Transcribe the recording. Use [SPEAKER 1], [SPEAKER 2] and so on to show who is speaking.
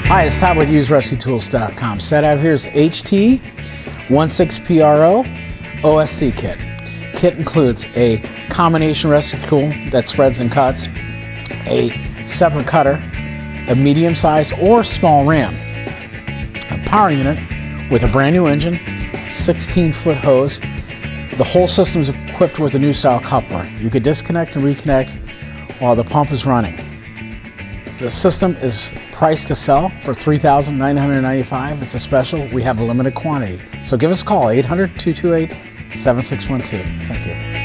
[SPEAKER 1] Hi, it's Todd with UseRescueTools.com. Set out here is HT-16PRO-OSC kit. Kit includes a combination rescue tool that spreads and cuts, a separate cutter, a medium size or small ram, a power unit with a brand new engine, 16-foot hose. The whole system is equipped with a new style coupler. You could disconnect and reconnect while the pump is running. The system is priced to sell for $3,995. It's a special. We have a limited quantity. So give us a call, 800-228-7612. Thank you.